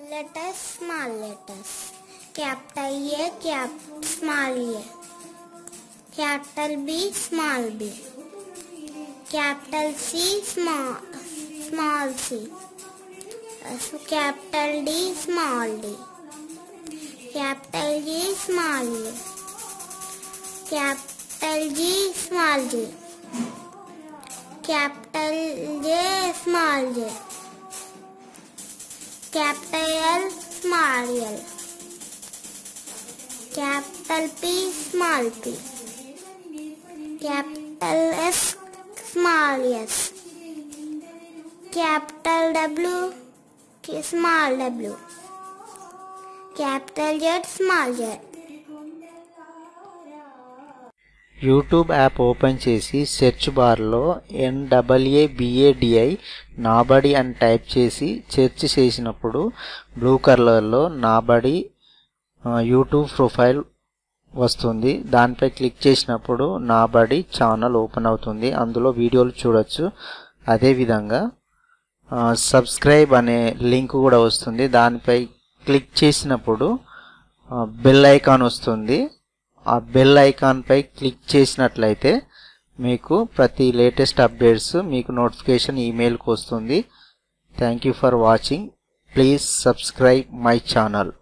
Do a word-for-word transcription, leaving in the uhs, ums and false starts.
letters, small letters. Capital A, cap, small a. Capital B, small b. Capital C, small, small c. So capital D, small d. Capital G, small a. Capital G, small g. Capital J, small j. Capital L, small l. Capital P, small p. Capital S, small s. Capital W, small w. Capital Z, small z. YouTube app open చేసి search బార్లో ఎన్ఏఏబిఏడిఐ నాబడి అని type చేసి search చేసినప్పుడు blue కలర్లో నాబడి YouTube profile వస్తుంది. దానిపై click చేసినప్పుడు నాబడి channel open అవుతుంది. అందులో వీడియోలు చూడొచ్చు. అదేవిధంగా సబ్స్క్రైబ్ అనే లింక్ కూడా వస్తుంది. దానిపై క్లిక్ చేసినప్పుడు బెల్ ఐకాన్ వస్తుంది. ఆ బెల్ ఐకాన్ పై క్లిక్ చేసినట్లయితే మీకు ప్రతి లేటెస్ట్ అప్డేట్స్ మీకు నోటిఫికేషన్ ఈమెయిల్కి వస్తుంది. Thank you for watching. Please subscribe my channel.